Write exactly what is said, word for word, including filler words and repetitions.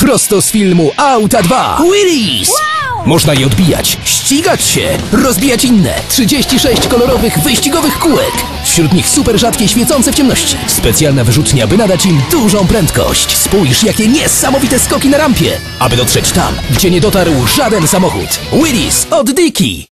Prosto z filmu Auta dwa. Willys! Wow! Można je odbijać, ścigać się, rozbijać inne. trzydzieści sześć kolorowych, wyścigowych kółek. Wśród nich super rzadkie, świecące w ciemności. Specjalna wyrzutnia, by nadać im dużą prędkość. Spójrz, jakie niesamowite skoki na rampie, aby dotrzeć tam, gdzie nie dotarł żaden samochód. Willys od Diki.